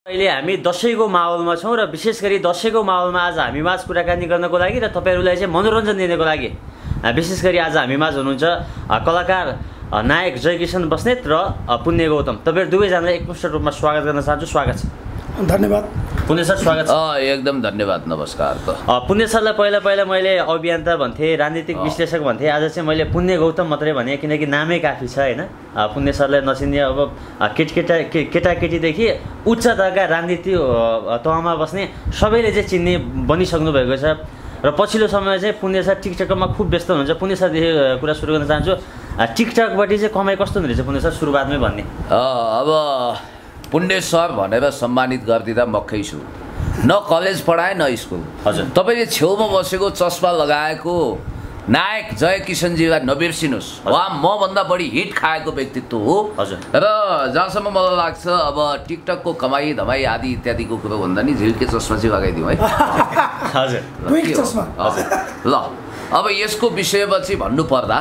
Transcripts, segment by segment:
अहिले हामी दशैंको माहौलमा छौं र विशेष गरी दशैंको माहौलमा आज हामी माझ कुराकानी गर्नको लागि र तपाईहरुलाई चाहिँ मनोरञ्जन दिनको लागि विशेष गरी आज हामी माझ हुनुहुन्छ कलाकार नायक जयकिसन basnet र पुण्य गौतम। तपाईहरु दुवै जनालाई एकमुष्ट रूपमा स्वागत गर्न चाहन्छु। स्वागत छ। धन्यवाद। पुण्य सर स्वागत छ। एकदम धन्यवाद। नमस्कार। पुण्य सरलाई पहिला मैले अभियन्ता भन्थे, राजनीतिक विश्लेषक भन्थे, आज चाहिँ मैले पुण्य गौतम मात्रै भने किनकि नामै काफी छ हैन। पुण्य सरलाई नचिन्ने अब केटाकेटीदेखि उच्चताका राजनीति तहमा बस्ने सबैले चाहिँ चिन्ने बनिसक्नु भएको छ र पछिल्लो समय चाहिँ पुण्य सर टिकटकमा खुब व्यस्त हुनुहुन्छ। पुण्य सरदेखि कुरा सुरु गर्न चाहन्छु। टिकटकबाट चाहिँ कमाइ कस्तो हुँदैछ पुण्य सर सुरुवातमै भन्ने? अब पुण्य सर भनेर सम्मानित गर्दिँदा मक्कै छु। न कलेज पढाए न स्कुल। हजुर तपाईले छेउमा बसेको चस्मा लगाएको नायक जयकिसनजीलाई नबिर्सिनुस्। उहाँ मभन्दा बढी हिट खाएको व्यक्तित्व हो। हजुर र जहाँसम्म मलाई लाग्छ अब टिकटकको कमाई धमाई आदि इत्यादिको कुरो भन्दा नि झिल्के चस्मा चाहिँ लगाइदिउँ है। हजुर चस्मा। ल अब यसको विषयमा चाहिँ भन्नु पर्दा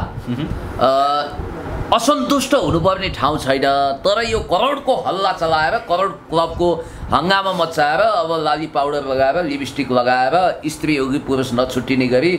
असन्तुष्ट हुनुपर्ने ठाउँ छैन, तर यो करोडको हल्ला चलाएर करोड क्लबको हंगामा मचाएर अब लाली पाउडर लगाएर लिपस्टिक लगाएर स्त्री योगी पुरुष नछुट्टिने गरी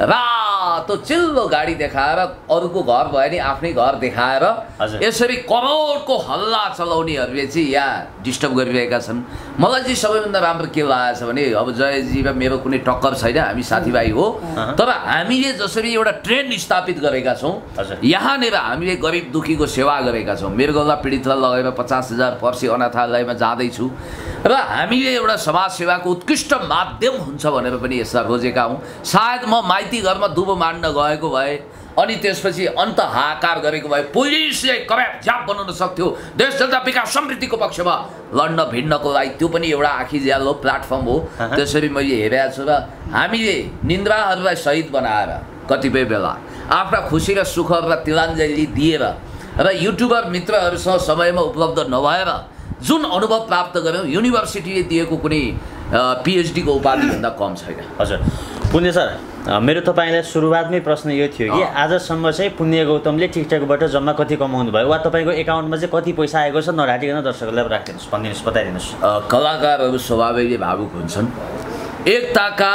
रातो चिल्लो गाडी देखाएर अरूको घर भयो नि आफ्नै घर देखाएर यसरी करोडको हल्ला चलाउनेहरूले चाहिँ यहाँ डिस्टर्ब गरिरहेका छन्। मलाई चाहिँ सबैभन्दा राम्रो के लागेछ भने अब जयजी र मेरो कुनै टक्कर छैन, हामी साथीभाइ हो, तर हामीले जसरी एउटा ट्रेन्ड स्थापित गरेका छौँ यहाँनिर हामीले गरिब दुखीको सेवा गरेका छौँ। मेरो गल्ला पीडितलाई लगेर 50,000 पर्सि अनाथालयमा जाँदैछु र हामीले एउटा समाज सेवाको उत्कृष्ट माध्यम हुन्छ भनेर पनि यसलाई रोजेका हौँ। सायद म माइती घरमा दुबो मान्न गएको भए अनि त्यसपछि अन्त हाहाकार गरेको भए पुलिसले कराप झ्याप बनाउन सक्थ्यो। देश जनता विकास समृद्धिको पक्षमा लड्न भिड्नको लागि त्यो पनि एउटा आँखी ज्यालो प्लेटफर्म हो। त्यसरी मैले हेरेको छु र हामीले निन्द्राहरूलाई सहित बनाएर कतिपय बेला आफ्ना खुसी र सुखहरूलाई तिलाञ्जली दिएर र युट्युबर मित्रहरूसँग समयमा उपलब्ध नभएर जुन अनुभव प्राप्त गर्यौँ युनिभर्सिटीले दिएको कुनै PhD को उपाधि भन्दा कम छैन। हजुर पुण्य सर मेरो तपाईलाई सुरुवातमै प्रश्न यो थियो कि आजसम्म चाहिँ पुण्य गौतमले टिकटकबाट जम्मा कति कमाउनु भयो वा तपाईको एकाउन्टमा चाहिँ कति पैसा आएको छ नराटिकन दर्शकहरूलाई राखिदिनुस्, भनिदिनुस्, बताइदिनुस्। कलाकारहरू स्वभावैले भावुक हुन्छन्। एकताका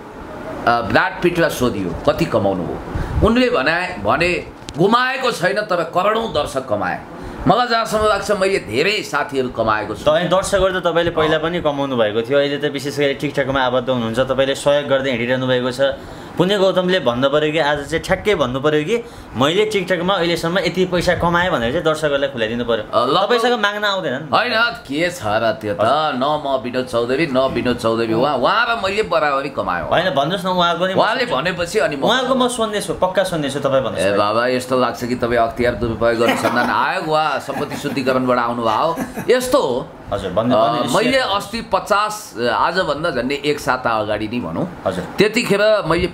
ब्राड पिटलाई सोधियो कति कमाउनु हो, उनले भने गुमाएको छैन तर करोडौं दर्शक कमाए। मलाई जहाँसम्म लाग्छ मैले धेरै साथीहरू कमाएको छु। दर्शकहरू त तपाईले पहिला पनि कमाउनु भएको थियो, अहिले त विशेष गरी टिकटकमा आबद्ध हुनुहुन्छ, तपाईले सहयोग गर्दै हिँडिरहनु भएको छ। पुण्य गौतमले भन्नु पर्यो कि आज चाहिँ ठ्याक्कै भन्नु पर्यो कि मैले टिकटकमा अहिलेसम्म यति पैसा कमाएँ भनेर चाहिँ दर्शकहरूलाई खुलाइदिनु पर्यो। तपाईँसँग माग्न आउँदैन होइन? के छ र त्यो त न म विनोद चौधरी न विनोद चौधरी उहाँ र मैले बराबरी कमायो। होइन भन्नुहोस् न उहाँको नि उहाँले भनेपछि अनि उहाँको म सुन्नेछु, पक्का सुन्नेछु। तपाईँ भन्नुहोस्। ए बाबा यस्तो लाग्छ कि तपाईँ अख्तियार दुरुपयोग अनुसन्धान आयोग वा सम्पत्ति शुद्धिकरणबाट आउनु भयो यस्तो हो। हजुर मैले अस्ति 50 आजभन्दा झन्डै एक साता अगाडि नै भनौँ हजुर त्यतिखेर मैले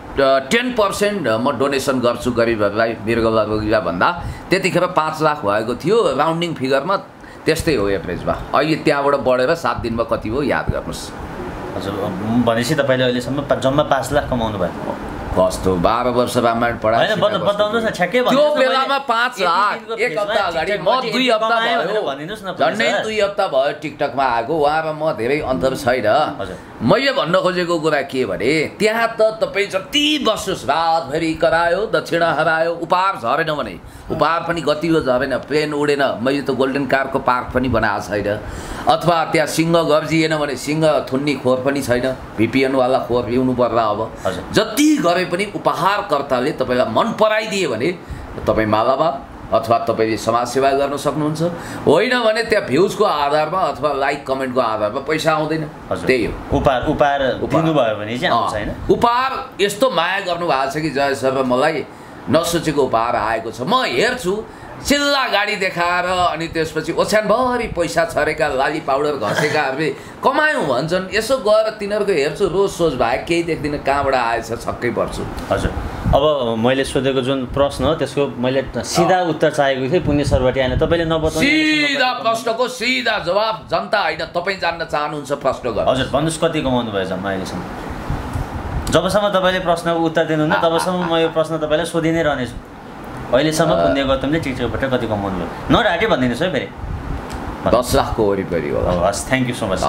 10% म डोनेसन गर्छु गरिबहरूलाई मृगला रोगीलाई भन्दा त्यतिखेर 5 लाख भएको थियो राउन्डिङ फिगरमा, त्यस्तै हो एभरेजमा। अहिले त्यहाँबाट बढेर 7 दिनमा कति हो याद गर्नुहोस्। हजुर भनेपछि तपाईँले अहिलेसम्म जम्मा 5 लाख कमाउनु भयो। कस्तो 12 वर्ष रामायण पढाए बताउनुहोस् न ठ्याक्कै त्यो बेलामा 5 लाख एक हप्ता अगाडि म 2 हप्ता भयो भनिदिनुस् न। झन्डै 2 हप्ता भयो टिकटकमा आएको, उहाँ र म धेरै अन्तर छैन। मैले भन्न खोजेको कुरा के भने त्यहाँ त तपाईँ जति बस्नुहोस् रातभरि करायो दक्षिणा हरायो उपहार झरेन भने उपहार पनि गतिलो झरेन, प्लेन उडेन, मैले त गोल्डन कारको पार्क पनि बनाएको छैन, अथवा त्यहाँ सिंह गर्जिएन भने सिंह थुन्नी खोर पनि छैन, VPN वाला खोर ल्याउनु पर्ला। अब जति गरे पनि उपहारकर्ताले तपाईँलाई मन पराइदिए भने तपाईँ मालाबाद अथवा तपाईँले समाजसेवा गर्न सक्नुहुन्छ, होइन भने त्यहाँ भ्युजको आधारमा अथवा लाइक कमेन्टको आधारमा पैसा आउँदैन। त्यही हो उपहार दिनुभयो भने चाहिँ आउँछ हैन। उपहार यस्तो माया गर्नुभएको छ कि जय सर मलाई नसोचेको उपहार आएको छ। म हेर्छु चिल्ला गाडी देखाएर अनि त्यसपछि ओछ्यानभरि पैसा छरेका लाली पाउडर घसेकाहरूले कमायौँ भन्छन्, यसो गएर तिनीहरूको हेर्छु रोज सोच भए केही देख्दिनँ, कहाँबाट आएछ छक्कै पर्छु। हजुर अब मैले सोधेको जुन प्रश्न हो त्यसको मैले सिधा उत्तर चाहेको थिएँ पुण्य सरबाट आएन, तपाईँले नबताउनु सिधा प्रश्नको सिधा जवाब जनता होइन तपाईँ जान्न चाहनुहुन्छ प्रश्न गर्नु। हजुर भन्नुहोस् कति कमाउनु भयो जम्मा अहिलेसम्म? जबसम्म तपाईँले प्रश्नको उत्तर दिनुहुन्न तबसम्म म यो प्रश्न तपाईँलाई सोधि नै रहनेछु। अहिलेसम्म पुण्य गौतमले टिकटकबाट कति कमाउनु भयो नराटे भनिदिनुहोस् है फेरि। 10 लाखको वरिपरि होला। हस्, थ्याङ्क यू सो मच।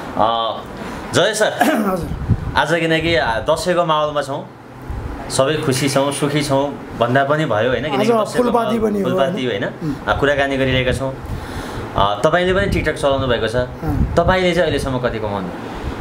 जय सर, आज किनकि दसैँको माहौलमा छौँ, सबै खुसी छौँ, सुखी छौँ भन्दा पनि भयो होइन, किनकि फुलपाती होइन कुराकानी गरिरहेका छौँ। तपाईँले पनि टिकटक चलाउनु भएको छ, तपाईँले चाहिँ अहिलेसम्म कति कमाउनु?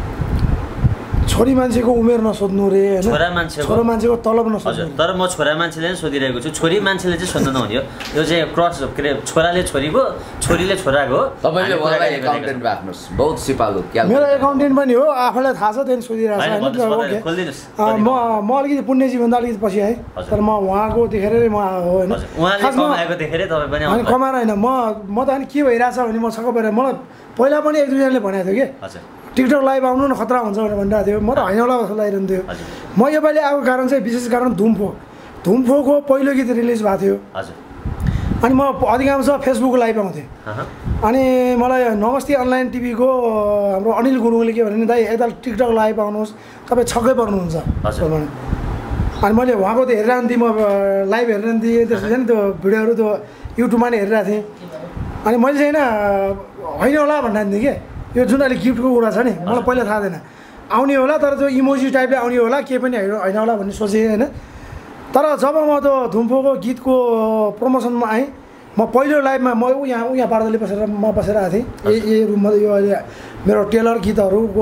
छोरी मान्छेको उमेर नसोध्नु रे हैन, छोरा मान्छेको तलब नसोध्नु। तर म छोरा मान्छेले नै सोधिरहेको छु, छोरी मान्छेले चाहिँ सोध्नु नहुने हो। यो चाहिँ क्रस के अरे, छोराले छोरीको, छोरीले छोराको। तपाईले मलाई एकाउन्टेन्ट राख्नुस्, बहुत सिपालु। मेरो एकाउन्टेन्ट पनि हो, आफैलाई थाहा छ, त्यही सोधिरहेको छ हैन। म अलिकति पुण्यजी भन्दा अलिकति पछि है, तर म उहाँको देखेरै म हो हैन, उहाँले कमाएको देखेरै तपाईँ पनि अनि कमाएर हैन। म त अनि के भइरहेछ भने म छक्क परेर, मलाई पहिला पनि एक दुईजनाले भनेको थियो कि हजुर टिकटक लाइभ आउनु न खतरा हुन्छ भनेर भनिरहेको थियो। म त होइन होला जस्तो लागिरहन्थ्यो। म योपालि आएको कारण चाहिँ विशेष कारण धुम्फोको पहिलो गीत रिलिज भएको थियो हजुर। अनि म अधिकांश फेसबुक लाइभ आउँथेँ। अनि मलाई नमस्ते अनलाइन टिभीको हाम्रो अनिल गुरुङले के भने, दाइ यता टिकटक लाइभ आउनुहोस्, तपाईँ छक्कै पर्नुहुन्छ भने। अनि मैले उहाँको त हेरिरहन्थेँ, म लाइभ हेरिरहन्थेँ, त्यसपछि नि त्यो भिडियोहरू त्यो युट्युबमा नै हेरिरहेको थिएँ। अनि मैले चाहिँ होइन होला भनिरहन्थेँ कि यो जुन अहिले गिफ्टको कुरा छ नि, मलाई पहिला थाहा थिएन आउने होला, तर त्यो इमोजी टाइपले आउने होला, केही पनि होइन होला भन्ने सोचेँ होइन। तर जब म त्यो धुम्फोको गीतको प्रमोसनमा आएँ, म पहिलो लाइभमा म यहाँ पार्दली बसेर म बसेर आएको थिएँ। यही रुममा यो अहिले मेरो टेलर गीतहरूको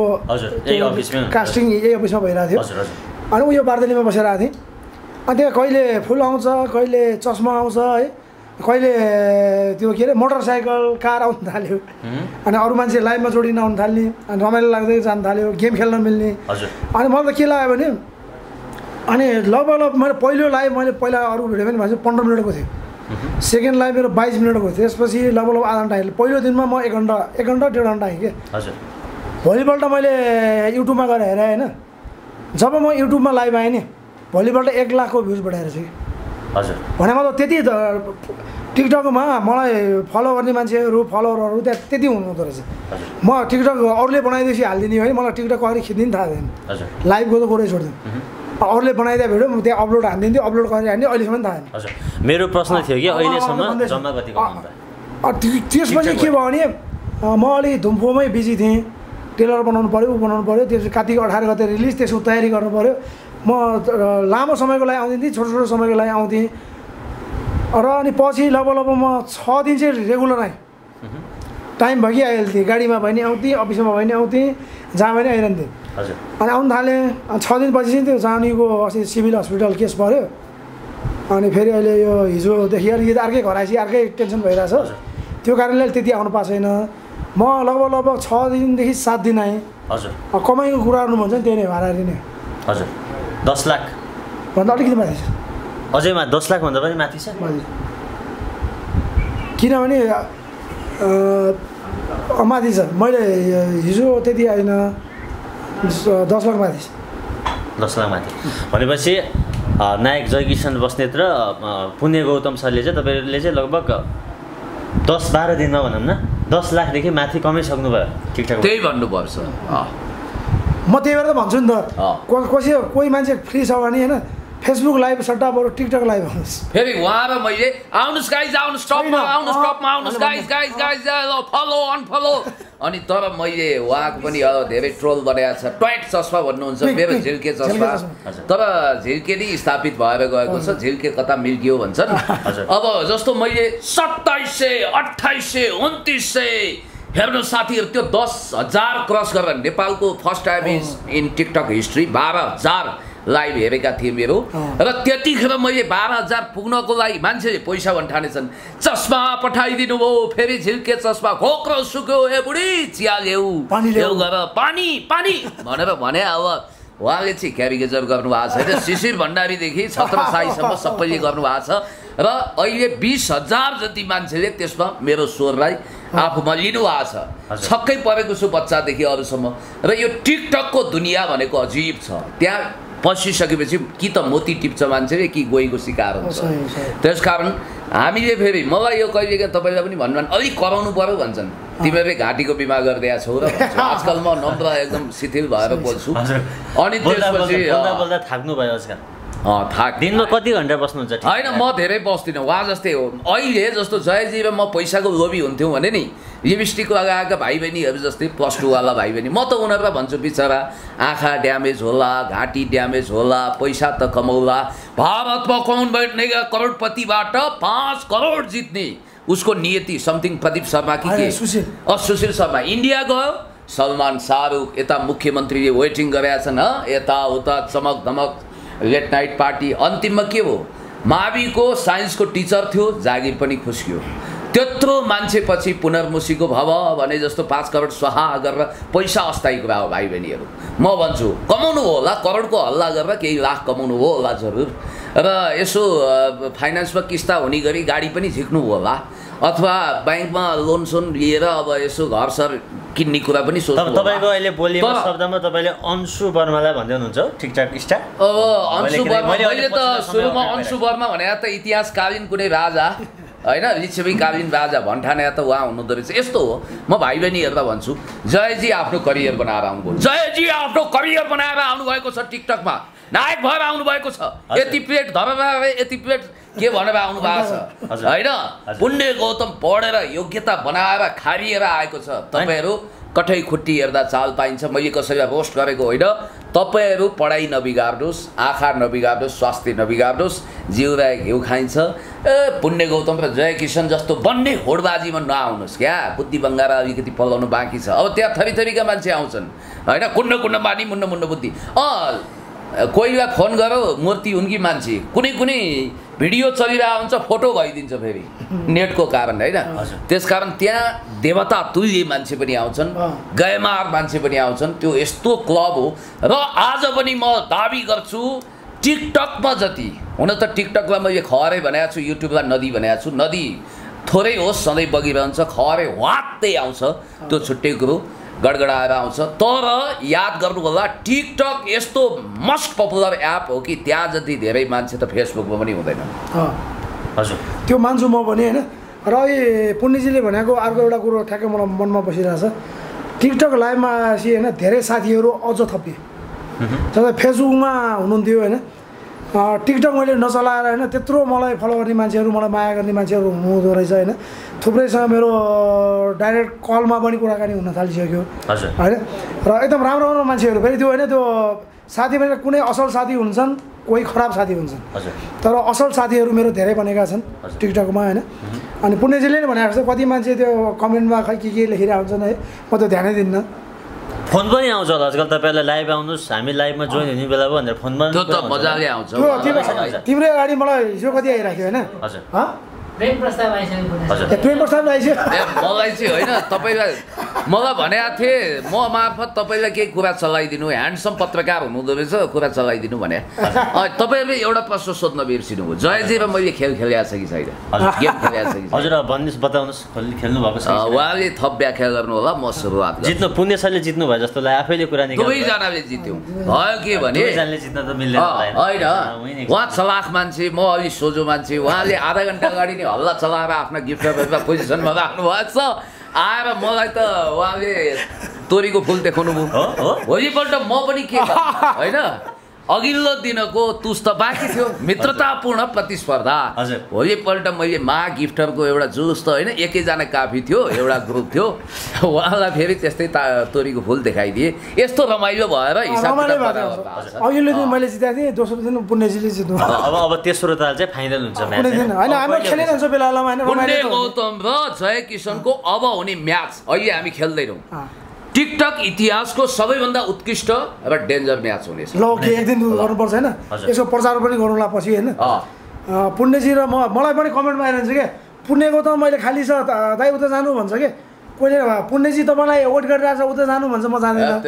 कास्टिङ यही अफिसमा भइरहेको थियो। अनि उयो पार्दलीमा बसेर आएको थिएँ। अनि त्यहाँ कहिले फुल आउँछ, कहिले चस्मा आउँछ है, कहिले त्यो के अरे मोटरसाइकल कार आउनु थाल्यो। अनि अरू मान्छे लाइभमा जोडिन आउनु थाल्ने, अनि रमाइलो लाग्दै जानु थाल्यो, गेम खेल्न मिल्ने। अनि मलाई त के लाग्यो भने, अनि लगभग मैले पहिलो लाइभ मैले पहिला अरू भिडियो पनि भन्छ 15 मिनटको थियो, सेकेन्ड लाइभ मेरो 22 मिनटको थियो, त्यसपछि लगभग आधा घन्टा आएँ। पहिलो दिनमा म 1 घन्टा 1.5 घन्टा आएँ कि। भोलिपल्ट मैले युट्युबमा गएर हेरेँ होइन, जब म युट्युबमा लाइभ आएँ नि, भोलिपल्ट 1 लाखको भ्युज बढाएर चाहिँ हजुर भने म त त्यति टिकटकमा मलाई फलो गर्ने मान्छेहरू फलोवरहरू त्यहाँ त्यति हुनुहुँदो रहेछ। म टिकटक अरूले बनाइदिएपछि हालिदिने है, मलाई टिकटक कसरी खिच्ने पनि थाहा थिएन। लाइभको त कुरै छोडिदिउँ, अरूले बनाइदिए भिडियो म त्यहाँ अपलोड हानिदिन्थेँ, अपलोड गरेर हान्थेँ, अहिलेसम्म थाहा छैन। हजुर, मेरो प्रश्न थियो कि अहिलेसम्म जम्मा कति कमाउनु? त्यसपछि के भयो भने म अलिक धुम्फोमै बिजी थिएँ, टेलर बनाउनु पऱ्यो, बनाउनु पऱ्यो, त्यसपछि कार्तिक 18 गते रिलिज, त्यसको तयारी गर्नु पऱ्यो। म लामो समयको लागि आउँदिनँ, छोटो समयको लागि आउँथेँ। र अनि पछि लगभग म 6 दिन चाहिँ रेगुलर आएँ, टाइम भएकी आइहाल्थेँ, गाडीमा भयो भने आउँथेँ, अफिसमा भयो भने आउँथेँ, जहाँ पनि आइरहन्थेँ। अनि आउनु थालेँ। 6 दिनपछि चाहिँ त्यो जानीको अस्ति सिभिल हस्पिटल केस पऱ्यो। अनि फेरि अहिले यो हिजोदेखि अलिकति अर्कै घर आएपछि अर्कै टेन्सन भइरहेछ, त्यो कारणले त्यति आउनु पाएको छैन। म लगभग 6 दिनदेखि 7 दिन आएँ। हजुर, कमाइको कुरा गर्नु भन्छ नि त्यही नै भाडा नै। हजुर, 10 लाख भन्दा अलिकति माथि छ, अझैमा 10 लाख भन्दा पनि माथि छ। किनभने माथि छ, मैले हिजो त्यति आएन, 10 लाख माथि छ। 10 लाख माथि भनेपछि नायक जयकिसन बस्नेत र पुण्य गौतम सरले चाहिँ तपाईँहरूले चाहिँ लगभग 10-12 दिनमा भनौँ न 10 लाखदेखि माथि कमाइसक्नु भयो ठिकठाक। त्यही भन्नुपर्छ। म त्यही भएर त भन्छु नि त, कोही मान्छे फ्री छ भने होइन फेसबुक लाइभ सट्टा बरु टिकटक लाइभ आउनुहोस्। फेरि उहाँ र मैले आउनुहोस् गाइज, आउनुहोस् टपमा, आउनुहोस् टपमा, आउनुहोस् guys guys guys follow unfollow. अनि तर मैले उहाँको पनि धेरै ट्रोल बनाएको छ, ट्वाइट चस्मा भन्नुहुन्छ, मेरो झिल्के चस्मा। तर झिल्के नै स्थापित भएर गएको छ, झिल्के कता मिल्कियो भन्छन्। अब जस्तो मैले 2700, 2800, 2900 हेर्नु साथीहरू, त्यो 10,000 क्रस गरेर नेपालको first time in TikTok history 12,000 live हेरेका थिएँ मेरो। र त्यतिखेर मैले 12,000 पुग्नको लागि मान्छेले पैसा भन्ठानेछन्, चस्मा पठाइदिनु भयो, फेरि झिल्के चस्मा, खोक्रो सुक्यो, ए बुढी चिया ल्याऊ, ल्याउ गर, पानी पानी भनेर भने। अब उहाँले चाहिँ क्यारिकेचर गर्नुभएको छैन, शिशिर भण्डारीदेखि छत्र साईसम्म सबैले गर्नुभएको छ। र अहिले 20,000 जति मान्छेले त्यसमा मेरो स्वरलाई आफूमा लिनुभएको छ। छक्कै परेको छु बच्चादेखि अरूसम्म। र यो टिकटकको दुनियाँ भनेको अजिब छ, त्यहाँ पसिसकेपछि कि त मोती टिप्छ मान्छेले कि गोहीको शिकार हुन्छ। त्यसकारण हामीले फेरि मलाई यो कहिलेकाहीँ तपाईँलाई पनि भन्नु अलिक कराउनु पर्यो भन्छन्, तिमीहरूले घाँटीको बिमा गरिदिएको छौ र भन्छ। आजकल म नम्र एकदम शिथिल भएर बोल्छु। अनि त्यसपछि थाक्नु भयो आजकल। दिनमा कति घन्टा बस्नुहुन्छ? होइन, म धेरै बस्दिनँ, उहाँ जस्तै हो। अहिले जस्तो जयजी र म पैसाको लोभी हुन्थ्यौँ भने नि लिपस्टिक लगाएका भाइ बहिनीहरू जस्तै +2 वाला भाइ बहिनी म त उनीहरूलाई भन्छु बिचरा आँखा ड्यामेज होला घाँटी ड्यामेज होला पैसा त कमाउला भारतमा कौन बैठनेगा करोडपतिबाट 5 करोड जित्ने उसको नियति समथिङ प्रदीप शर्मा के सुशील शर्मा इन्डिया गयो सलमान शाहरुख यता मुख्यमन्त्रीले वेटिङ गरेका छन् यता उता चमक धमक लेट नाइट पार्टी अन्तिममा के हो माविको साइन्सको टिचर थियो जागिर पनि खुस्कियो त्यत्रो मान्छे पछि पुनर्मुसीको भव भने जस्तो 5 करोड स्वाहा गरेर पैसा अस्थायी कुरा हो भाइ बहिनीहरू म भन्छु कमाउनु हो होला करोडको हल्ला गरेर केही लाख कमाउनु हो होला जरुर र यसो फाइनान्समा किस्ता हुने गरी गाडी पनि झिक्नु होला अथवा ब्याङ्कमा लोन सोन लिएर अब यसो घर सर किन्ने कुरा पनि सोच्नु तपाईको अहिले बोलीमा शब्दमा तपाईले अंशु वर्मालाई भन्दै हुनुहुन्छ ठिकठाक स्टार अब अंशु वर्मा मैले त सुरुमा अंशु वर्मा भने त इतिहासकालीन कुनै राजा हैन लिच्छवीकालीन राजा भन्ठाने त उहाँ हुनुहुँदो रहेछ यस्तो हो म भाइ बहिनीहरुलाई भन्छु जयजी आफ्नो करियर बनाएर आउनुभयो जयजी आफ्नो करियर बनाएर आउनु भएको छ टिकटकमा नायक भएर आउनु भएको छ यति प्लेट धरेर यति प्लेट के भनेर आउनु भएको छ हैन पुण्य गौतम पढेर योग्यता बनाएर खारिएर आएको छ तपाईहरु कठै खुट्टी हेर्दा चाल पाइन्छ मैले कसैलाई रोस्ट गरेको होइन तपाईहरु पढाइ नबिगार्नुस् आँखा नबिगार्नुस् स्वास्थ्य नबिगार्नुस् जिउरा घिउ खाइन्छ पुण्य गौतम र जयकिसन जस्तो बन्ने होडबाजीमा नआउनुस् क्या बुद्धि बङ्गारा अलिकति पलाउनु बाँकी छ अब त्यहाँ थरीथरीका मान्छे आउँछन् हैन कुण्ड कुण्ड बानी मुण्ड मुण्ड बुद्धि कोहीलाई फोन गरौ मूर्ति उनकी मान्छे कुनै कुनै भिडियो चलिरहेको हुन्छ फोटो भइदिन्छ फेरि नेटको कारण हैन त्यसकारण त्यहाँ देवता तुल्य मान्छे पनि आउँछन् गयमार मान्छे पनि आउँछन् त्यो यस्तो क्लब हो र आज पनि म दाबी गर्छु टिकटकमा जति हुन त टिकटकलाई मैले खहरै भनेको छु युट्युबलाई नदी भनेको छु नदी थोरै होस् सधैँ बगिरहन्छ खहरै वात्तै आउँछ त्यो छुट्टै कुरो गडगडाएर आउँछ तर याद गर्नु होला टिकटक यस्तो मोस्ट पपुलर एप हो कि त्यहाँ जति धेरै मान्छे त फेसबुकमा पनि हुँदैन हजुर त्यो मान्छु म पनि हैन र यो पुण्यजीले भनेको अर्को एउटा कुरो ठ्याक्कै मलाई मनमा बसिरहेछ टिकटक लाइभमा चाहिँ हैन धेरै साथीहरू अझ थपे जस्तै फेसबुकमा हुनुहुन्थ्यो हैन टिकटक मैले नचलाएर हैन त्यत्रो मलाई फलो गर्ने मान्छेहरू मलाई माया गर्ने मान्छेहरू हुनुहुँदो रहेछ हैन थुप्रैसँग मेरो डाइरेक्ट कलमा पनि कुराकानी हुन थालिसक्यो हैन र एकदम राम्रो राम्रो मान्छेहरू फेरि त्यो हैन त्यो साथी पनि कुनै असल साथी हुन्छन् कोही खराब साथी हुन्छन् तर असल साथीहरू मेरो धेरै बनेका छन् टिकटकमा हैन अनि पुण्यजीले नै भनेको जस्तो कति मान्छे त्यो कमेन्टमा खै के लेखिरहेको हुन्छन् है म त ध्यानै दिन्न फोन पनि आउँछ होला आजकल तपाईहरुलाई लाइभ आउनुस् हामी लाइभमा जोइन हुने बेला भनेर फोनमा त्यो त मजाले आउँछ तिम्रो अगाडि मलाई हिजो कति आइराख्यो हैन हजुर प्रेम प्रस्ताव आइसक्यो हजुर प्रेम प्रस्ताव आइसक्यो मलाई चाहिँ होइन तपाईँलाई मलाई भनेको थिएँ म मार्फत तपाईँलाई केही कुरा चलाइदिनु ह्यान्डसम पत्रकार हुनुहुँदो रहेछ कुरा चलाइदिनु भने तपाईँहरूले एउटा प्रश्न सोध्न बिर्सिनु हो जयजी र मैले खेल खेलिएको छ कि छैन गेम खेलिएको छ कि हजुर भन्नुहोस् बताउनुहोस् खेल्नु भएको छ उहाँले थप व्याख्या गर्नु होला म सुरुवात जित्नु पुण्यशाली जित्नु भयो जस्तो लाग्यो आफैले कुरा निकाल्नु दुवैजनाले जित्यो भयो के भने दुवैजनाले जित्न त मिल्दैन होइन उहाँ चलाख मान्छे म अलि सोझो मान्छे उहाँले आधा घन्टा अगाडि नै हल्ला चलाएर आफ्ना गिफ्टरहरुलाई पोजिसनमा राख्नु भएको छ आएर मलाई त उहाँले तोरीको फुल देखाउनु भयो भोलिपल्ट म पनि के होइन अघिल्लो दिनको तुस त बाँकी थियो मित्रतापूर्ण प्रतिस्पर्धा भोलिपल्ट मैले मा गिफ्टरको एउटा जुलुस त होइन एकैजना काफी थियो एउटा ग्रुप थियो उहाँलाई फेरि त्यस्तै तोरीको फुल देखाइदिए यस्तो रमाइलो भएर अघिल्लो दिन मैले जिताएको थिएँ दोस्रो दिन पुण्यजीले जित्नु अब तेस्रो ताल चाहिँ फाइनल हुन्छ म्याच हैन हामी खेलिरहन्छ बेलामा हैन पुण्य गौतम र जयकिसनको अब हुने म्याच अहिले हामी खेल्दैनौँ टिकटक इतिहासको सबैभन्दा उत्कृष्ट र डेन्जर म्याच हुनेछ ल के एक दिन गर्नुपर्छ हैन यसको प्रचार पनि गरौँला पछि हैन पुण्यजी र मलाई पनि कमेन्टमा आइरहन्छ के पुण्यको त मैले खाली छ दाइ उता जानु भन्छ के कोहीले पुण्यजी तपाईँलाई वेट गरिरहेछ उता जानु भन्छ म जाँदैन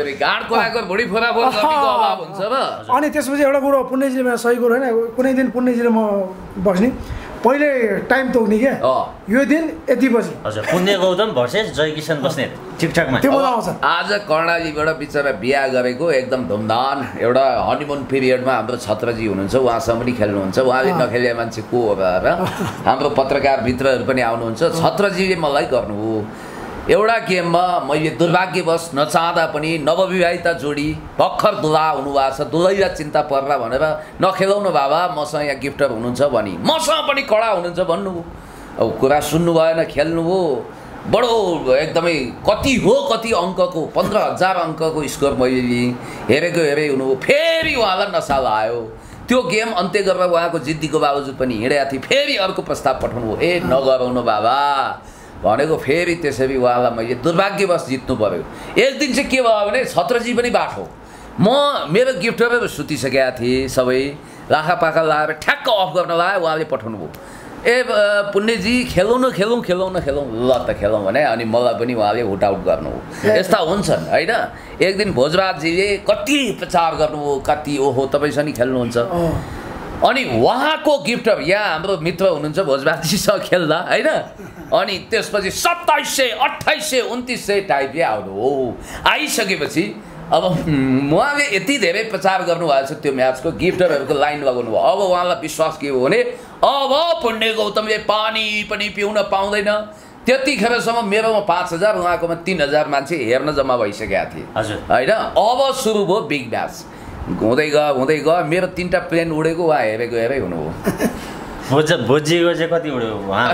अनि त्यसपछि एउटा कुरो पुण्यजीले सही कुरो होइन कुनै दिन पुण्यजीले म बस्ने पहिले टाइम तोक्ने के यो दिन यति बजी हजुर पुण्य गौतम भर्सेस जयकिसन बस्नेत टिकटकमा त्यो मजा आउँछ आज कर्णालीबाट बिचरा बिहा गरेको एकदम धुमधाम एउटा हनीमुन पिरियडमा हाम्रो छत्रजी हुनुहुन्छ उहाँसँग पनि खेल्नुहुन्छ उहाँले नखेले मान्छे को हो र हाम्रो पत्रकार मित्रहरू पनि आउनुहुन्छ छत्रजीले मलाई गर्नु हो एउटा गेममा मैले दुर्भाग्यवश नचाहँदा पनि नवविवाहिता जोडी भर्खर दुला हुनुभएको छ दुलैलाई चिन्ता पर्ला भनेर नखेलाउनु बाबा मसँग यहाँ गिफ्टर हुनुहुन्छ भनी मसँग पनि कडा हुनुहुन्छ भन्नु अब कुरा सुन्नु भएन खेल्नु हो बडो एकदमै कति अङ्कको 15,000 अङ्कको स्कोर मैले लिएँ हेरेको हुनुभयो फेरि उहाँलाई नसा लायो त्यो गेम अन्त्य गरेर उहाँको जिद्दीको बावजुद पनि हिँडेका थिएँ फेरि अर्को प्रस्ताव पठाउनु ए नगराउनु बाबा भनेको फेरि त्यसरी उहाँलाई मैले दुर्भाग्यवश जित्नु पर्यो एक दिन चाहिँ के भयो भने छत्रजी पनि बाठो मेरो गिफ्टरहरू सुतिसकेका थिए सबै लाखापाखा लाएर ठ्याक्क अफ गर्न लगायो उहाँले पठाउनु भयो ए पुण्यजी खेलौँ ल त खेलौँ भने अनि मलाई पनि उहाँले हुट आउट गर्नु यस्ता हुन्छन् होइन एक दिन भोजराजजीले कति प्रचार गर्नुभयो कति ओहो तपाईँसँग नि खेल्नुहुन्छ अनि उहाँको गिफ्टर यहाँ हाम्रो मित्र हुनुहुन्छ भोजराजजीसँग खेल्दा होइन अनि त्यसपछि 2700 2800 2900 टाइपले आउनु हो आइसकेपछि अब उहाँले यति धेरै प्रचार गर्नुभएको छ त्यो म्याचको गिफ्टरहरूको लाइन लगाउनु भयो अब उहाँलाई विश्वास के हो भने अब पुण्य गौतमले पानी पनि पिउन पाउँदैन त्यतिखेरसम्म मेरोमा 5,000 उहाँकोमा 3,000 मान्छे हेर्न जम्मा भइसकेका थिए होइन अब सुरु भयो बिग म्याच हुँदै गयो मेरो 3टा प्लेन उडेको उहाँ हेरै हुनुभयो भोजीको चाहिँ कति उड्यो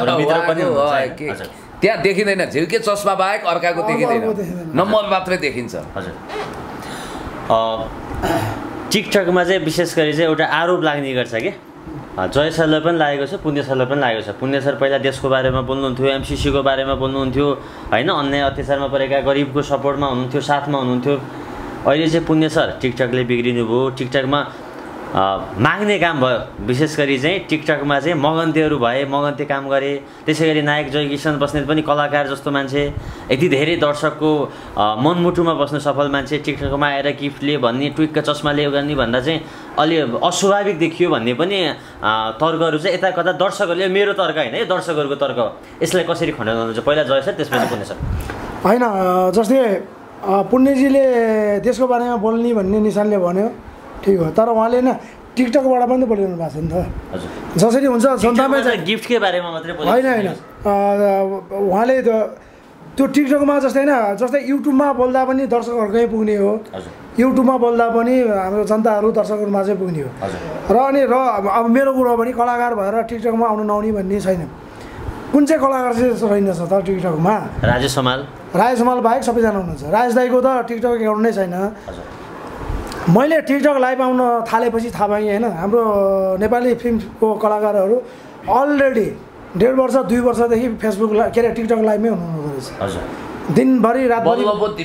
त्यहाँ देखिँदैन झिल्के चस्मा बाहेक अर्काको देखिँदैन नम्बर मात्रै देखिन्छ हजुर टिकटकमा चाहिँ विशेष गरी चाहिँ एउटा आरोप लाग्ने गर्छ कि जय सरलाई पनि लागेको छ पुण्य सरलाई पनि लागेको छ पुण्य सर पहिला देशको बारेमा बोल्नुहुन्थ्यो एमसिसीको बारेमा बोल्नुहुन्थ्यो होइन अन्याय अत्याचारमा परेका गरिबको सपोर्टमा हुनुहुन्थ्यो साथमा हुनुहुन्थ्यो अहिले चाहिँ पुण्य सर टिकटकले बिग्रिनु भयो टिकटकमा माग्ने काम भयो विशेष गरी चाहिँ टिकटकमा चाहिँ मगन्तेहरू भए मगन्ते काम गरे त्यसै गरी नायक जयकिसन बस्नेत पनि कलाकार जस्तो मान्छे यति धेरै दर्शकको मनमुटुमा बस्नु सफल मान्छे टिकटकमा आएर गिफ्टले भन्ने ट्विकका चस्माले गर्ने भन्दा चाहिँ अलि अस्वाभाविक देखियो भन्ने पनि तर्कहरू चाहिँ यता कता दर्शकहरूले मेरो तर्क होइन यो दर्शकहरूको तर्क यसलाई कसरी खण्डन गर्नुहुन्छ पहिला जय सर त्यसपछि पुण्य सर होइन जस्तै पुण्यजीले देशको बारेमा बोल्ने भन्ने निशानले भन्यो ठिक हो तर उहाँले न टिकटकबाट पनि बोलिरहनु भएको छ नि त जसरी हुन्छ जनतामै गिफ्टकै बारेमा मात्रै होइन उहाँले त्यो टिकटकमा जस्तै होइन जस्तै युट्युबमा बोल्दा पनि दर्शकहरूकै पुग्ने हो युट्युबमा बोल्दा पनि हाम्रो जनताहरू दर्शकहरूमा चाहिँ पुग्ने हो र अब मेरो कुरो पनि कलाकार भएर टिकटकमा आउनु नआउने भन्ने छैन कुन चाहिँ कलाकार चाहिँ रहेनछ त टिकटकमा राजेश समाल बाहेक सबैजना हुनुहुन्छ राजेश दाईको त टिकटक एकाउन्ट नै छैन मैले टिकटक लाइभ आउन थालेपछि थाहा पाएँ होइन हाम्रो नेपाली फिल्मको कलाकारहरू अलरेडी 1.5 वर्ष 2 वर्षदेखि फेसबुक के अरे टिकटक लाइभमै हुनुहुँदो रहेछ दिनभरि रातभरि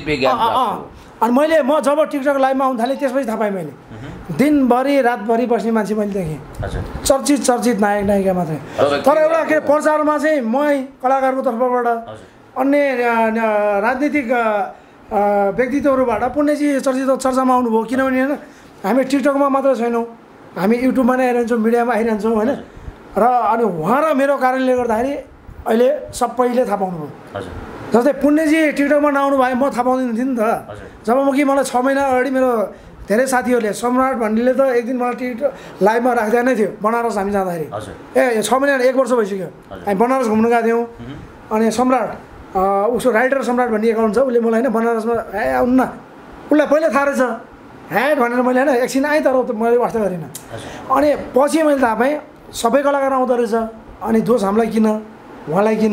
अनि म जब टिकटक लाइभमा आउनु थालेँ त्यसपछि थाहा पाएँ मैले दिनभरि रातभरि बस्ने मान्छे मैले देखेँ चर्चित नायक नायिका मात्रै तर एउटा के प्रचारमा चाहिँ मै कलाकारको तर्फबाट अन्य राजनीतिक व्यक्तित्वहरूबाट पुण्यजी चर्चामा आउनुभयो किनभने होइन हामी टिकटकमा मात्र छैनौँ हामी युट्युबमा नै आइरहन्छौँ मिडियामा आइरहन्छौँ होइन र अनि उहाँ र मेरो कारणले गर्दाखेरि अहिले सबैले थाहा पाउनुभयो जस्तै पुण्यजी टिकटकमा नआउनु भए म थाहा पाउँदैन थिएँ नि त जब मलाई 6 महिना अगाडि मेरो धेरै साथीहरूले सम्राट भन्नेले त एक दिन मलाई टिकटक लाइभमा राख्दै नै थियो बनारस हामी जाँदाखेरि 6 महिना 1 वर्ष भइसक्यो हामी बनारस घुम्नु गएको थियौँ अनि सम्राट उसको राइटर सम्राट भन्ने एकाउन्ट छ उसले मलाई होइन बनारसमा आउनु न उसलाई पहिला थाहा रहेछ ह्याट भनेर मैले होइन एकछिन आएँ तर मैले वास्ता गरिनँ अनि पछि मैले थाहा पाएँ सबै कलाकार आउँदो रहेछ अनि दोष हामीलाई किन उहाँलाई किन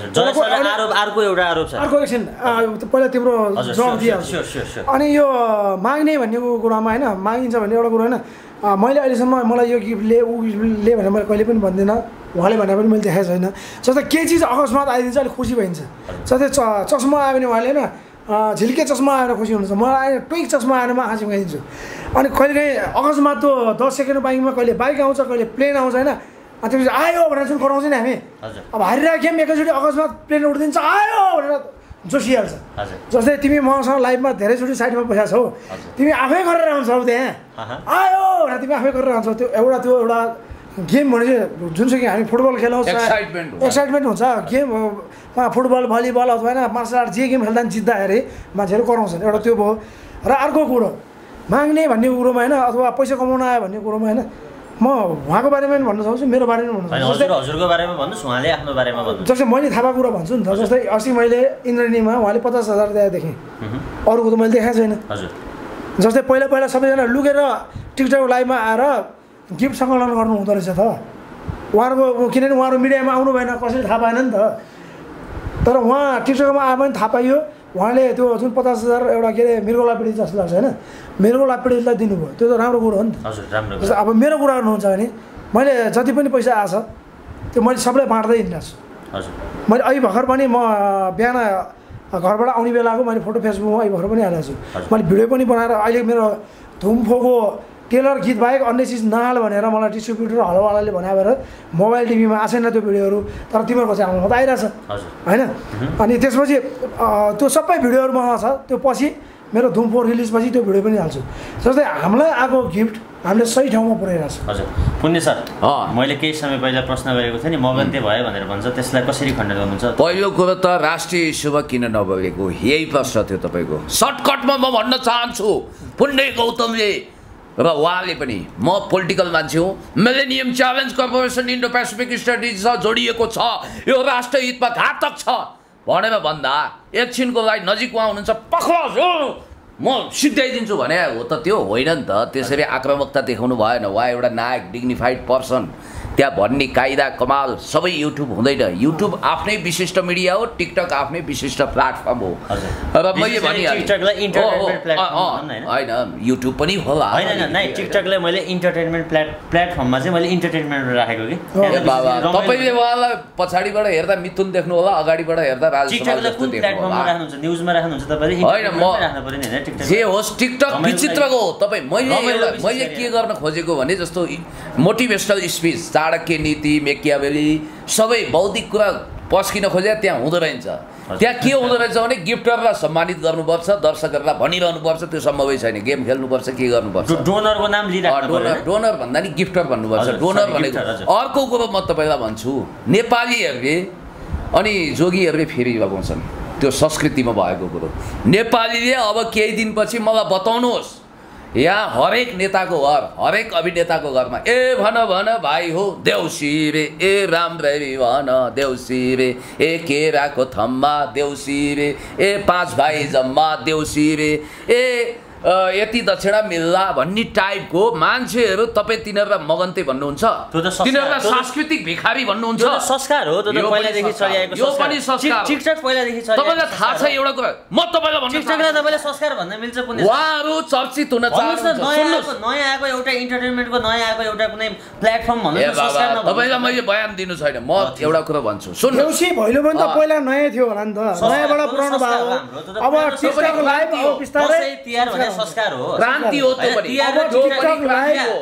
अर्को एकछिन पहिला तिम्रो जवाब दिइहाल्छु अनि यो माग्ने भन्ने कुरामा होइन मागिन्छ भन्ने एउटा कुरो होइन मैले अहिलेसम्म मलाई यो गिफ्टले ऊ गिफ्टले भनेर मैले कहिले पनि भन्दिनँ उहाँले भने पनि मैले देखाएको छैन जस्तै केही चिज अकस्मात आइदिन्छ अलिक खुसी भइन्छ जस्तै चस्मा आयो भने उहाँले होइन झिल्के चस्मा आएर खुसी हुनुहुन्छ मलाई ट्विक चस्मा आएर म हाँसी खाइदिन्छु अनि कहिलेकाहीँ अकस्मात त्यो 10 सेकेन्ड बाइकमा कहिले बाइक आउँछ कहिले प्लेन आउँछ होइन अनि त्यसपछि आयो भनेर चाहिँ कराउँछ नि हामी अब हारिरहेको खेम एकैचोटि अकस्मात प्लेन उठिदिन्छ आयो भनेर जोसिहाल्छ जस्तै तिमी मसँग लाइभमा धेरैचोटि साइडमा बसेको छौ तिमी आफै गरेर आउँछौ त्यहाँ आयो भनेर तिमी आफै गरेर आउँछौ त्यो एउटा गेम भने चाहिँ जुनसुकै हामी फुटबल खेलौँ एक्साइटमेन्ट हुन्छ गेममा फुटबल भलिबल अथवा होइन मार्सल आर्ट जे गेम खेल्दा पनि जित्दाखेरि मान्छेहरू कराउँछन् एउटा त्यो भयो र अर्को कुरो माग्ने भन्ने कुरोमा होइन अथवा पैसा कमाउन आयो भन्ने कुरोमा होइन म उहाँको बारेमा पनि भन्न सक्छु मेरो बारेमा भन्न सक्छु हजुरको बारेमा भन्नुहोस् उहाँले आफ्नो बारेमा भन्नुहोस् जस्तै मैले थाहा पाएको कुरा भन्छु नि त जस्तै अस्ति मैले इन्द्रणीमा उहाँले 50,000 दिएको देखेँ अरूको त मैले देखाएको छैन जस्तै पहिला सबैजना लुकेर टिकटक लाइभमा आएर गिफ्ट सङ्कलन गर्नु हुँदो रहेछ त उहाँहरूको किनभने उहाँहरू मिडियामा आउनु भएन कसैले थाहा पाएन नि त तर उहाँ टिकटकमा आए पनि थाहा पाइयो उहाँले त्यो जुन 50,000 एउटा के अरे मृगौला पीडित जस्तो लाग्छ होइन मृगौला पीडितलाई दिनुभयो त्यो त राम्रो कुरो हो नि त हजुर राम्रो जस्तो अब मेरो कुरा गर्नुहुन्छ भने मैले जति पनि पैसा आछ त्यो मैले सबलाई बाँड्दै हिँडिरहेको छु हजुर मैले अहिले भर्खर पनि म बिहान घरबाट आउने बेलाको मैले फोटो फेसबुकमा अहिले भर्खर पनि हालेको छु मैले भिडियो पनि बनाएर अहिले मेरो धुमफोको टेलर गीत बाहेक अन्य चिज नहाल भनेर मलाई डिस्ट्रिब्युटर हलवालाले भने भएर मोबाइल टिभीमा आएन त्यो भिडियोहरू तर तिमीहरूको चाहिँ आउनु त आइरहेछ होइन अनि त्यसपछि त्यो सबै भिडियोहरूमा छ त्यो पछि मेरो धुमफोर रिलिजपछि त्यो भिडियो पनि हाल्छु जस्तै हामीलाई आएको गिफ्ट हामीले सही ठाउँमा पुर्याइरहेको छ हजुर पुण्य सर मैले केही समय पहिला प्रश्न गरेको थिएँ नि मगन्ते भयो भनेर भन्छ त्यसलाई कसरी खण्डन गर्नुहुन्छ पहिलो कुरो त राष्ट्रिय इस्युमा किन नबोलेको यही प्रश्न थियो तपाईँको सर्टकटमा म भन्न चाहन्छु पुण्य गौतमले र उहाँले पनि म पोलिटिकल मान्छे हो millennium challenge corporation Indo Pacific studies जोडिएको छ यो राष्ट्र हितमा घातक छ भनेर भन्दा एकछिनको लागि नजिक उहाँ हुनुहुन्छ पक्राउ म सिद्ध्याइदिन्छु भने हो त त्यो होइन नि त त्यसरी आक्रामकता देखाउनु भएन उहाँ एउटा नायक डिग्निफाइड पर्सन त्यहाँ भन्ने कायदा कमाल सबै युट्युब हुँदैन युट्युब आफ्नै विशिष्ट मिडिया हो टिकटक आफ्नै विशिष्ट प्लेटफर्म हो र मैले होइन युट्युब पनि होला होइन टिकटकलाई मैले इन्टरटेनमेन्ट प्लेटफर्ममा चाहिँ मैले इन्टरटेनमेन्ट राखेको कि बाबा तपाईँले उहाँलाई पछाडिबाट हेर्दा मिथुन देख्नु होला अगाडिबाट हेर्दा न्युजमा राख्नुहुन्छ तपाईँले होइन म जे होस् टिकटक विचित्रको हो तपाईँ मैले के गर्न खोजेको भने जस्तो मोटिभेसनल स्पिच चाणक्य नीति मेकियावेली सबै बौद्धिक कुरा पस्किन खोजे त्यहाँ हुँदो रहेछ त्यहाँ के हुँदो रहेछ भने गिफ्टरलाई सम्मानित गर्नुपर्छ दर्शकहरूलाई भनिरहनुपर्छ त्यो सम्भवै छैन गेम खेल्नुपर्छ के गर्नुपर्छ डोनरको नाम डोनर भन्दा नि गिफ्टर भन्नुपर्छ डोनर भनेको अर्को कुरो म तपाईँलाई भन्छु नेपालीहरूले अनि जोगीहरूले फेरि लगाउँछन् त्यो संस्कृतिमा भएको कुरो नेपालीले अब केही दिनपछि मलाई बताउनुहोस् यहाँ हरेक नेताको घर हरेक अभिनेताको घरमा ए भन भाइ हो देउसी रे ए राम्ररी भन देउसी रे ए केराको थम्मा देउसी रे ए 5 भाइ जम्मा देउसी रे ए यति दक्षिणा मिल्ला भन्ने टाइपको मान्छेहरू तपाईँ तिनीहरूलाई मगन्ते भन्नुहुन्छ तिनीहरूलाई सांस्कृतिक भिखारी भन्नुहुन्छ संस्कार हो पहिलादेखि चलिआएको यो पनि संस्कार टिकटक पहिलादेखि तपाईँलाई थाहा छ एउटा कुरा म तपाईँलाई भन्छु टिकटकलाई तपाईँले संस्कार भन्न मिल्छ कुनै उहाँहरू चर्चित हुन चाहनुहुन्छ नयाँ आएको एउटा इन्टरटेनमेन्टको नयाँ आएको एउटा कुनै प्लेटफर्म भन्नु संस्कार नभन्छ तपाईँलाई मैले बयान दिनु छैन म एउटा कुरा भन्छु सुन्नु देउसी भैलो पनि त पहिला नयाँ थियो होला नि त नयाँबाट पुरानो भयो अब टिकटक लाइभ हो बिस्तारै तिहार भने संस्कार हो क्रान्ति हो त्यो पनि टिकटक लाइभ हो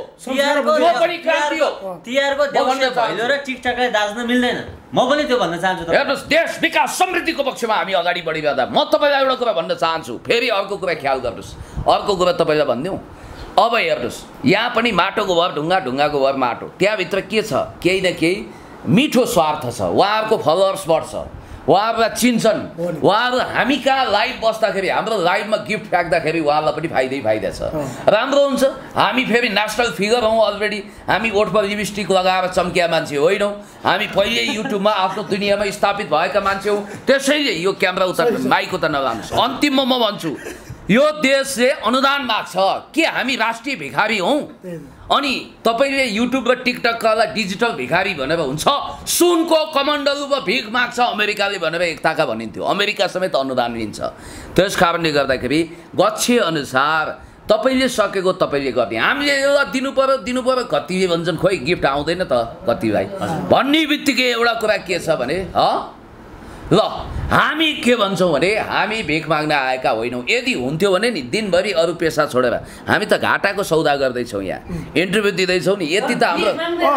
तिहारको देउसी भैलो र टिकटकलाई दाज्न मिल्दैन म पनि त्यो भन्न चाहन्छु हेर्नुहोस् देश विकास समृद्धिको पक्षमा हामी अगाडि बढिरहँदा म तपाईँलाई एउटा कुरा भन्न चाहन्छु फेरि अर्को कुरा ख्याल गर्नुहोस् अर्को कुरा तपाईँलाई भनिदिउँ अब हेर्नुहोस् यहाँ पनि माटोको भर ढुङ्गाको भर माटो त्यहाँभित्र के छ केही न केही मिठो स्वार्थ छ उहाँहरूको फलोवर्स बढ्छ उहाँहरूलाई चिन्छन् उहाँहरू हामी कहाँ लाइभ बस्दाखेरि हाम्रो लाइभमा गिफ्ट फ्याँक्दाखेरि उहाँहरूलाई पनि फाइदा छ राम्रो हुन्छ हामी फेरि नेसनल फिगर हौँ अलरेडी हामी ओठमा लिपस्टिक लगाएर चम्किया मान्छे होइनौँ हामी पहिले युट्युबमा आफ्नो दुनियाँमा स्थापित भएका मान्छे हौँ त्यसैले यो क्यामेरा उता माइक उता नलानुहोस् अन्तिममा म भन्छु यो देशले अनुदान माग्छ के हामी राष्ट्रिय भिखारी हौँ अनि तपाईँले युट्युब र टिकटकलाई डिजिटल भिखारी भनेर हुन्छ सुनको कमण्डलुमा भिख माग्छ अमेरिकाले भनेर एकताका भनिन्थ्यो अमेरिका समेत अनुदान लिन्छ त्यस कारणले गर्दाखेरि गच्छे अनुसार तपाईँले सकेको तपाईँले गर्ने हामीले एउटा दिनु पर्यो कतिले भन्छन् खोइ गिफ्ट आउँदैन त कतिलाई भन्ने बित्तिकै एउटा कुरा के छ भने ल हामी के भन्छौँ भने हामी भिख माग्न आएका होइनौँ यदि हुन्थ्यो भने नि दिनभरि अरू पेसा छोडेर हामी त घाटाको सौदा गर्दैछौँ यहाँ इन्टरभ्यू दिँदैछौँ नि यति त हाम्रो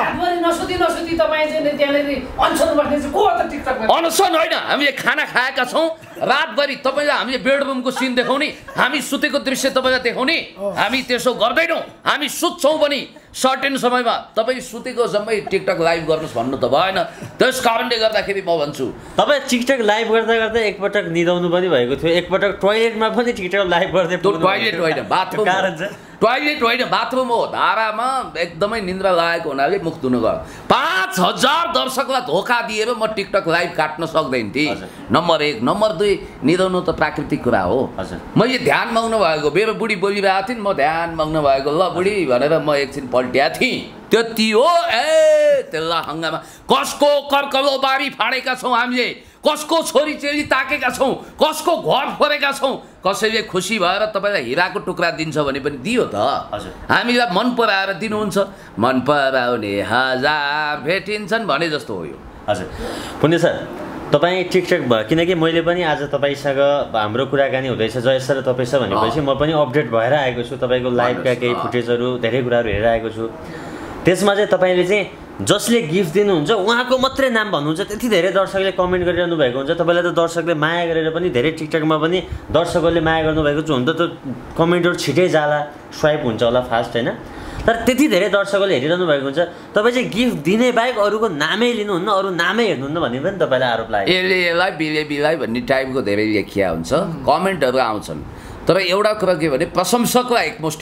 अनसन होइन हामीले खाना खाएका छौँ रातभरि तपाईँलाई हामीले बेडरुमको सिन देखाउने हामी सुतेको दृश्य तपाईँलाई देखाउने हामी त्यसो गर्दैनौँ हामी सुत्छौँ पनि सर्टेन समयमा तपाईँ सुतेको जम्मै टिकटक लाइभ गर्नुहोस् भन्नु त भएन त्यस कारणले गर्दाखेरि म भन्छु तपाईँ टिकटक लाइभ गर्दा एकपटक निदाउनु पनि भएको थियो एकपटक टोयलेटमा पनि टिकटक लाइभ गर्दै टोयलेट होइन बाथरुम टोयलेट होइन बाथरुम हो धारामा एकदमै निन्द्रा लागेको हुनाले मुख धुनु गयो 5000 दर्शकलाई धोका दिएर म टिकटक लाइभ काट्न सक्दैन थिएँ नम्बर 1 नम्बर 2 निदाउनु त प्राकृतिक कुरा हो मैले ध्यान मग्न भएको मेरो बुढी बोलिरहेको थिइन् म ध्यान मग्न भएको ल बुढी भनेर म एकछिन पल्ट्या थिएँ त्यति हो ए त्यसलाई हङ्गामा कसको कर्कलो बारी फाडेका छौँ हामीले कसको छोरी चेली ताकेका छौँ, कसको घर फोरेका छौँ, कसैले खुसी भएर तपाईँलाई हिराको टुक्रा दिन्छ भने पनि दियो त। हामीलाई मन पराएर दिनुहुन्छ, मन पराउने हजार भेटिन्छन् भने जस्तो हो यो। हजुर पुण्य सर, तपाईँ टिकटक भयो, किनकि मैले पनि आज तपाईँसँग हाम्रो कुराकानी हुँदैछ जय सर तपाईँ छ भनेपछि म पनि अपडेट भएर आएको छु। तपाईँको लाइभका केही फुटेजहरू धेरै कुराहरू हेरेर आएको छु। त्यसमा चाहिँ तपाईँले चाहिँ जसले गिफ्ट दिनुहुन्छ उहाँको मात्रै नाम भन्नुहुन्छ। त्यति धेरै दर्शकले कमेन्ट गरिरहनु भएको हुन्छ। तपाईँलाई त दर्शकले माया गरेर पनि धेरै टिकटकमा पनि दर्शकहरूले माया गर्नुभएको छ। हुन त कमेन्टहरू छिटै जाला, स्वाइप हुन्छ होला फास्ट होइन, तर त्यति धेरै दर्शकहरूले हेरिरहनु भएको हुन्छ। तपाईँ चाहिँ गिफ्ट दिने बाहेक अरूको नामै लिनुहुन्न, अरू नामै हेर्नुहुन्न भन्ने पनि तपाईँलाई आरोप लाग्यो। यसलाई बिलाई भन्ने टाइपको धेरै व्याख्या हुन्छ, कमेन्टहरू आउँछन्। तर एउटा कुरा के भने प्रशंसकलाई एकमुष्ट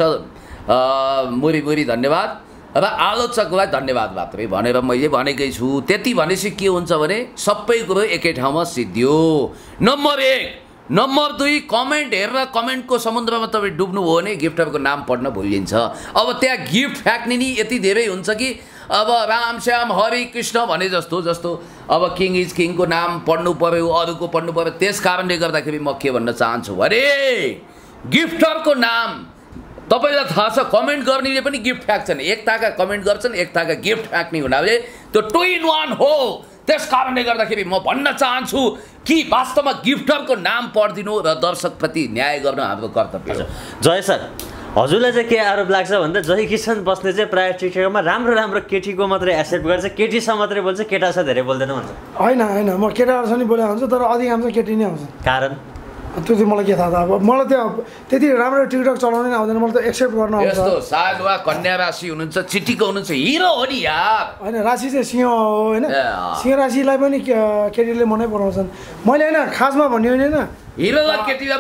मुरी धन्यवाद र आलोचकलाई धन्यवाद मात्रै भनेर मैले भनेकै छु। त्यति भनेपछि के हुन्छ भने सबै कुरो एकै ठाउँमा सिद्धियो। नम्बर 1, नम्बर 2, कमेन्ट हेरेर कमेन्टको समुद्रमा तपाईँ डुब्नुभयो भने गिफ्टरको नाम पढ्न भुलिन्छ। अब त्यहाँ गिफ्ट फ्याक्ने नि यति धेरै हुन्छ कि अब राम श्याम हरि कृष्ण भने जस्तो अब किङ इज किङको नाम पढ्नु पर्यो, अरूको पढ्नु पर्यो। त्यस कारणले गर्दाखेरि म के भन्न चाहन्छु भने गिफ्टरको नाम तपाईलाई थाहा छ, कमेन्ट गर्नेले पनि गिफ्ट फ्याक्छन्। एक ताका कमेन्ट गर्छन्, एक ताका गिफ्ट फ्याक्ने हुनाले त्यो 2 in 1 हो। त्यस कारणले गर्दाखेरि म भन्न चाहन्छु कि वास्तवमा गिफ्टरको नाम पढिदिनु र दर्शकप्रति न्याय गर्न हाम्रो कर्तव्य हो। जय सर, हजुरलाई चाहिँ के आरोप लाग्छ भन्दा जयकिसन बस्ने चाहिँ प्रायः टिकटकमा राम्रो केटीको मात्रै एक्सेप्ट गर्छ, केटीसँग मात्रै बोल्छ, केटासँग धेरै बोल्दैन भन्छ। होइन म केटाहरूसँग नि बोलेको हुन्छु, तर अधिकांश केटी नै आउँछ। कारण त्यो चाहिँ मलाई के थाहा त। अब मलाई त्यो त्यति राम्रो टिकटक चलाउनै आउँदैन, मलाई त एक्सेप्ट गर्न आउँछ। यस्तो सायद वा कन्या राशि हुनुहुन्छ, चिटीको हुनुहुन्छ, हिरो हो नि यार। होइन राशि चाहिँ सिंह हो होइन, सिंह राशिलाई पनि केटीले मनै पराउँछन्। मैले होइन खासमा भन्ने होइन, हिरोलाई केटीले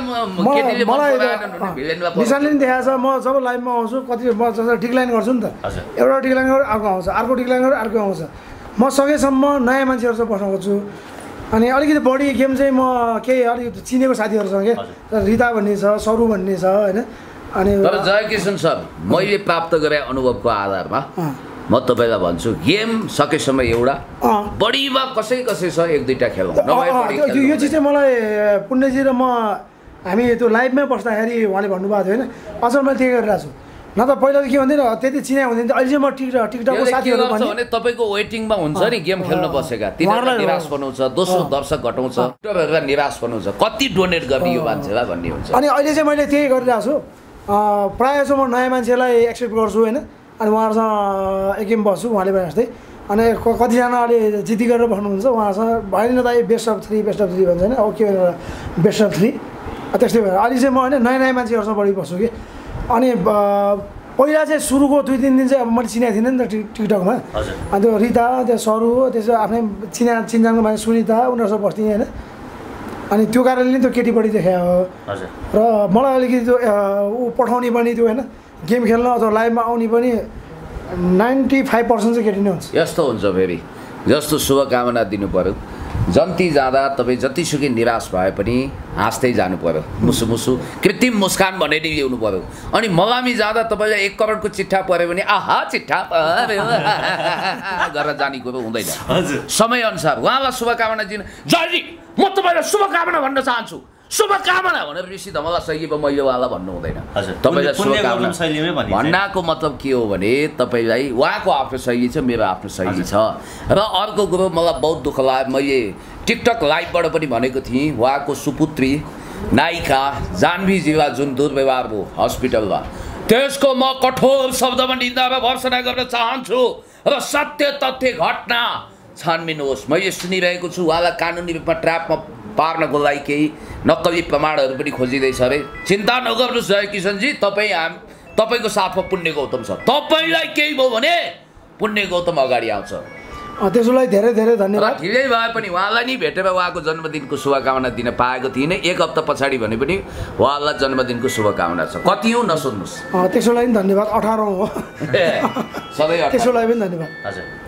निशानले पनि देखाएको छ। म जब लाइभमा आउँछु कति म डिक्लाइन गर्छु नि त, एउटा डिक्लाइन गरेर अर्को आउँछ, अर्को डिक्लाइन गरेर अर्को आउँछ। म सकेसम्म नयाँ मान्छेहरूसँग बस्न खोज्छु। अनि अलिकति बढी गेम चाहिँ म केही अलिकति चिनेको साथीहरूसँग के रिता भन्ने छ, सरू भन्ने छ होइन। अनि तर जयकिसन सर, मैले प्राप्त गरे अनुभवको आधारमा म तपाईँलाई भन्छु गेम सकेसम्म एउटा बढीमा कसै छ 1-2टा खेलौँ। यो चिज चाहिँ मलाई पुण्यजी र हामी त्यो लाइभमै बस्दाखेरि उहाँले भन्नुभएको थियो होइन, अझ मैले त्यही गरिरहेको छु। न त पहिला त के भन्दैन, त्यति चिना हुँदैन। अहिले चाहिँ म टिकटकको साथीहरू भने तपाईँको वेटिङमा हुन्छ नि गेम खेल्न बसेका, तिनीहरूलाई निराश बनाउँछ, दोस्रो दर्शक घटाउँछ, टिकटकहरूलाई निराश बनाउँछ, कति डोनेट गर्ने यो मान्छेलाई भन्ने हुन्छ। अनि अहिले चाहिँ मैले त्यही गरिरहेको छु। प्रायः चाहिँ म नयाँ मान्छेलाई एक्सेप्ट गर्छु होइन, अनि उहाँहरूसँग एक गेम बस्छु उहाँले भने जस्तै। अनि कतिजनाले जिद्दी गरेर बस्नुहुन्छ, उहाँहरूसँग भएन त बेस्ट अफ 3 भन्छ होइन, ओके बेस्ट अफ 3 त्यस्तै भएर अहिले चाहिँ म होइन नयाँ मान्छेहरूसँग बढी बस्छु कि। अनि पहिला चाहिँ सुरुको 2-3 दिन चाहिँ अब मैले चिनाएको थिइनँ नि त टिकटकमा। अनि त्यो रिता, त्यो सरू, त्यसो आफ्नै चिनजानको मान्छे सुनिता, उनीहरूसँग बस्थेँ होइन। अनि त्यो कारणले नै त्यो केटीपट्टि देखायो हो। र मलाई अलिकति त्यो ऊ पठाउने पनि त्यो होइन, गेम खेल्न अथवा लाइभमा आउने पनि 95% चाहिँ केटी नै हुन्छ। यस्तो हुन्छ फेरि जस्तो शुभकामना दिनु पर्यो, जन्ती जाँदा तपाईँ जतिसुकै निराश भए पनि हाँस्दै जानु पर्यो, मुसु कृत्रिम मुस्कान भनेर ल्याउनु पर्यो। अनि मगामी जाँदा तपाईँलाई 1 करोडको चिट्ठा पऱ्यो भने आहा चिट्ठा गरेर जाने कुरो हुँदैन। समयअनुसार उहाँलाई शुभकामना दिनु। जयजी म तपाईँलाई शुभकामना भन्न चाहन्छु, शुभकामना भनेर ऋषि धमला शैली मैले उहाँलाई भन्नु हुँदैन। तपाईँलाई शुभकामना भन्नाको मतलब के हो भने तपाईँलाई उहाँको आफ्नो शैली छ, मेरो आफ्नो शैली छ। र अर्को कुरो मलाई बहुत दुःख लाग्यो, मैले टिकटक लाइभबाट पनि भनेको थिएँ, उहाँको सुपुत्री नायिका जान्वीजीलाई जुन दुर्व्यवहार भयो हस्पिटलमा, त्यसको म कठोर शब्दमा निन्दा र भर्सना गर्न चाहन्छु। र सत्य तथ्य घटना छानबिन होस्। मैले सुनिरहेको छु उहाँलाई कानुनी रूपमा ट्र्यापमा पार्नको लागि केही नक्कली प्रमाणहरू पनि खोजिँदैछ अरे। चिन्ता नगर्नुहोस् जयकिसनजी, तपाईँको साथमा पुण्य गौतम छ। तपाईँलाई केही भयो भने पुण्य गौतम अगाडि आउँछ। त्यसोलाई धेरै धन्यवाद। ढिलै भए पनि उहाँलाई नि भेटेर उहाँको जन्मदिनको शुभकामना दिन पाएको थिइनँ। 1 हप्ता पछाडि भने पनि उहाँलाई जन्मदिनको शुभकामना छ। कति हो नसोध्नुहोस्। त्यसोलाई पनि धन्यवाद। 18 हो सधैँ त्यसोलाई पनि धन्यवाद। हजुर।